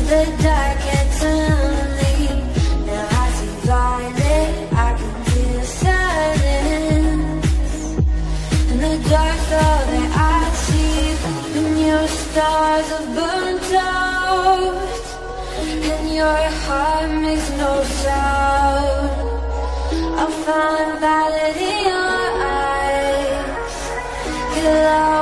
The dark eternally. Now I see violet, I can feel silence. And the dark's all that I see. And your stars are burnt out, and your heart makes no sound. I find violet in your eyes. Your love